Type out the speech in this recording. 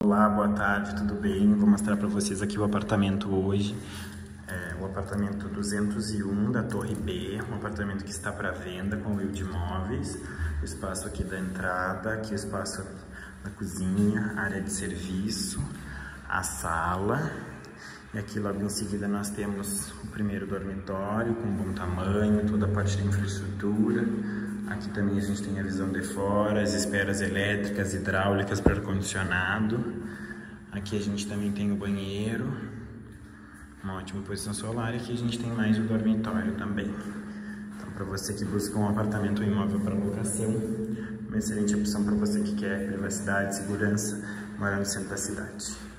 Olá, boa tarde, tudo bem? Vou mostrar para vocês aqui o apartamento hoje. O apartamento 201 da Torre B, um apartamento que está para venda com o Wilde Imóveis. O espaço aqui da entrada, aqui o espaço da cozinha, área de serviço, a sala. E aqui logo em seguida nós temos o primeiro dormitório com bom tamanho, toda a parte de infraestrutura. Aqui também a gente tem a visão de fora, as esperas elétricas, hidráulicas para ar-condicionado. Aqui a gente também tem o banheiro, uma ótima posição solar, e aqui a gente tem mais o dormitório também. Então, para você que busca um apartamento ou imóvel para locação, uma excelente opção para você que quer privacidade, segurança, morar no centro da cidade.